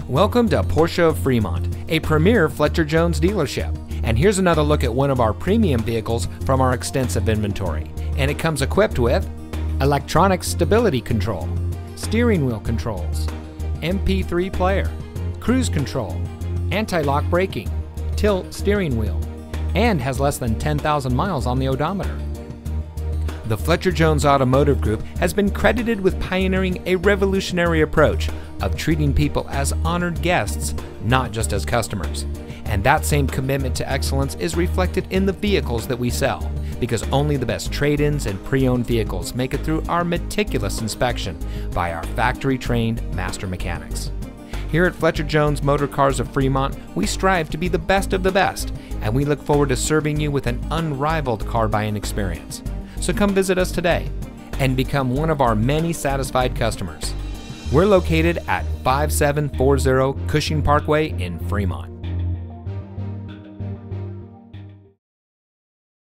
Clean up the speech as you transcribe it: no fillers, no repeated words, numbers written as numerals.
Welcome to Porsche of Fremont, a premier Fletcher Jones dealership. And here's another look at one of our premium vehicles from our extensive inventory. And it comes equipped with electronic stability control, steering wheel controls, MP3 player, cruise control, anti-lock braking, tilt steering wheel, and has less than 10,000 miles on the odometer. The Fletcher Jones Automotive Group has been credited with pioneering a revolutionary approach of treating people as honored guests, not just as customers. And that same commitment to excellence is reflected in the vehicles that we sell, because only the best trade-ins and pre-owned vehicles make it through our meticulous inspection by our factory-trained master mechanics. Here at Fletcher Jones Motor Cars of Fremont, we strive to be the best of the best, and we look forward to serving you with an unrivaled car buying experience. So come visit us today and become one of our many satisfied customers. We're located at 5740 Cushing Parkway in Fremont.